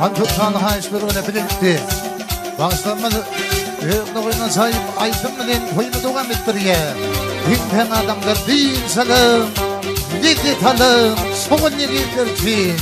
Antutsan haşları öyle birlikte. Bağışlanmadı. Öğütüne sahip aydın bilen koyunu doğam ettiriye. Dinten adamlar din salım. Didi talım. Soğun yegidir için.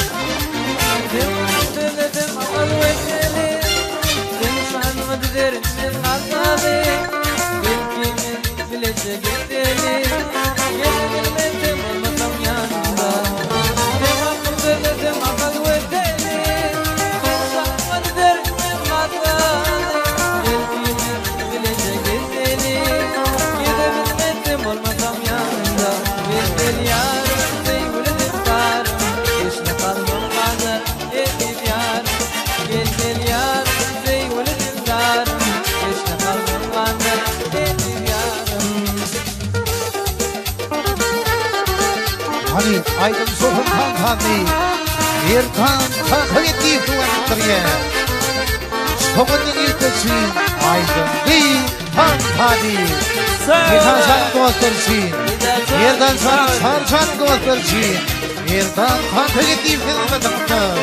Hani aydın soğuk kankanı, yerkan kanka gitti duvarıttırıya. Soğunun iltesi, aydın değil kankanı. Yerden sen doğatırsın, yerden sen sarsan doğatırsın. Yerden kanka gitti duvarıttırıya.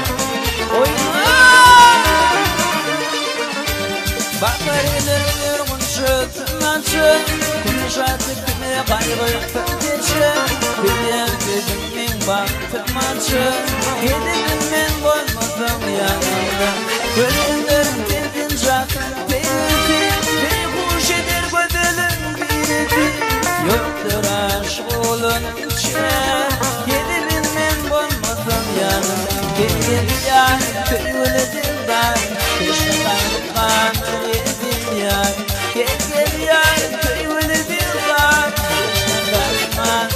Bakariler yorgunçu, tümançı, konuşatı küme kaybı fıktıçı. Bilyen gözümün baktırmançı, gidelim ben boymadım yanımda. Gönüllerim tildin çakın peyti, bir kuş eder bedelin biriti. Yoktur aşk olun içine, gidelim ben boymadım yanımda. Gel yani köylü dindar, peşine kalkan yedim yar. Gel yani köylü dindar, peşine kalkan.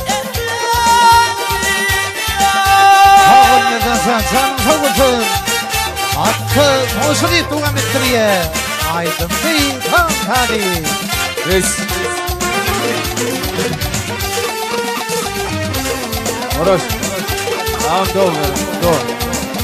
Sen savutun. Hakkı Mosul'i doğam ettiriye. Aydın değil kankanı. Reis. Oroş. Tamam doğru. Doğru.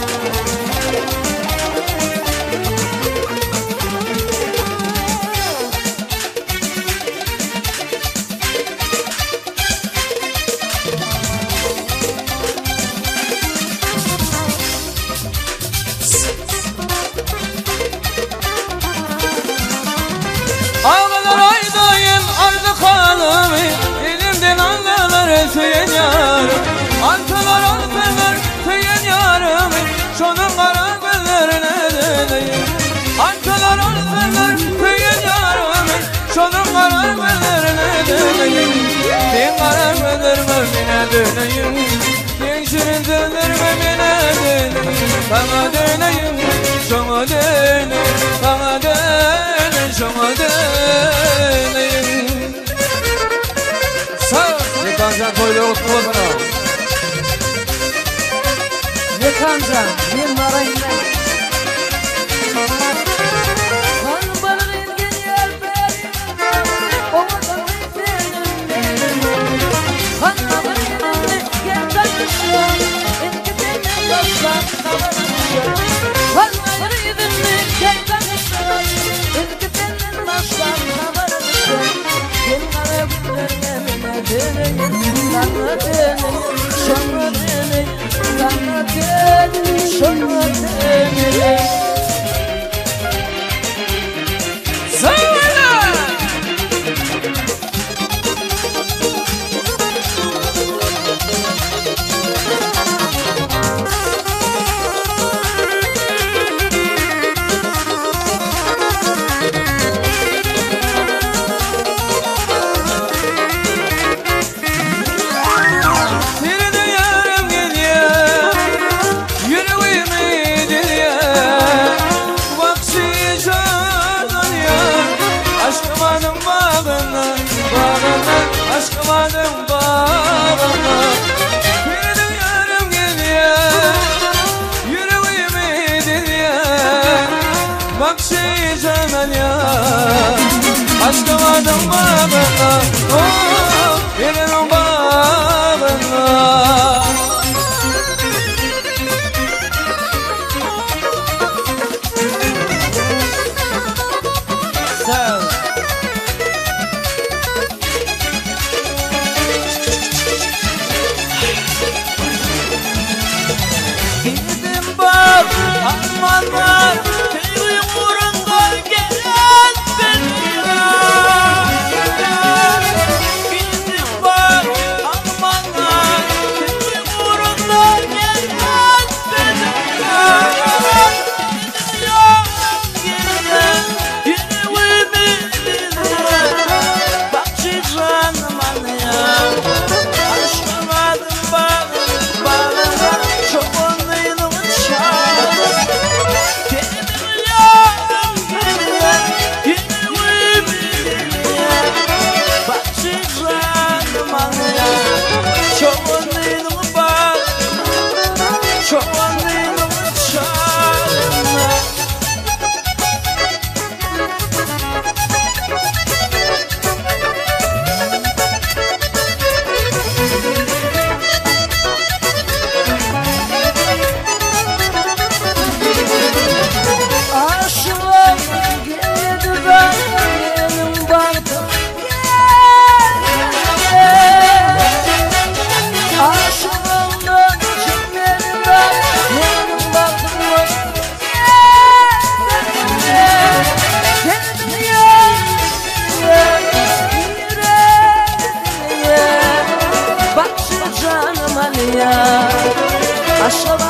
Ağlar aydayım ardı kalımı, elimden anlaları tüyen yarım. Antalar alperler tüyen yarımı, şunun kara gözlerine döneyim. Antalar alperler tüyen yarımı, şunun kara gözlerine döneyim. Ben kara gözlerime mine döneyim, ben şirin gözlerime mine döneyim. Bana döneyim, şuna döneyim, bana döneyim, şuna döneyim. Sağ ol. Yekancan koyla otlu bana. Yekancan, bir narayım ben. Kan balık ilgin yer benim, oğlum senin benim. Kan balık ilgin gel kaçışım, eskiden dostlar kavarışım. Kan balık ilgin gel kaçışım, eskiden dostlar kavarışım. Gel kara günlerine döneyim, sana döneyim, şuna döneyim, sana döneyim, şuna döneyim. Aşkımanın bağına bir duyarım geliyor, yüreğimi dinleyen bak şey canan ya. Aşkımanın bağına, oh, birinin bağına. Sağ ol. Gittim bak Armanlar Teyri uğrunda gelen benim Gidip bak armanlar Teyri uğrunda gelen benim Gelen yine ümidiyle Bakçı canım anlayam Aşkımadım bağına Çok onluyum çağır Benim yarım gelen yine ümidiyle Bakçı canım anlayam Çok onluyum bağına Çok onluyum çağırına Aşılar geldi benim baktım Aşığımdan çekmedim benim baktım Geldim yüreğime Bak şu canım ya Aşkım